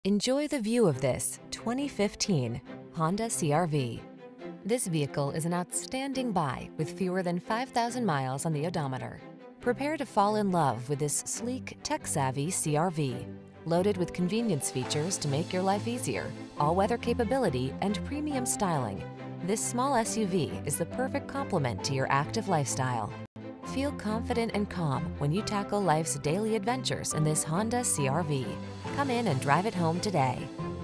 Enjoy the view of this 2015 Honda CR-V. This vehicle is an outstanding buy with fewer than 5,000 miles on the odometer. Prepare to fall in love with this sleek, tech-savvy CR-V. Loaded with convenience features to make your life easier, all-weather capability, and premium styling, this small SUV is the perfect complement to your active lifestyle. Feel confident and calm when you tackle life's daily adventures in this Honda CR-V. Come in and drive it home today.